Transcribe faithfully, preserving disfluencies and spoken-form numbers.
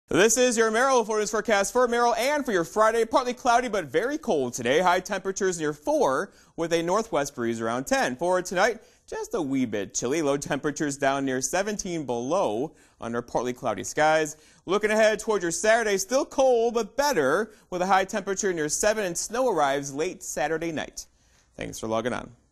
This is your Merrill news forecast for Merrill and for your Friday. Partly cloudy but very cold today. High temperatures near four with a northwest breeze around ten. For tonight, just a wee bit chilly. Low temperatures down near seventeen below under partly cloudy skies. Looking ahead towards your Saturday, still cold but better with a high temperature near seven and snow arrives late Saturday night. Thanks for logging on.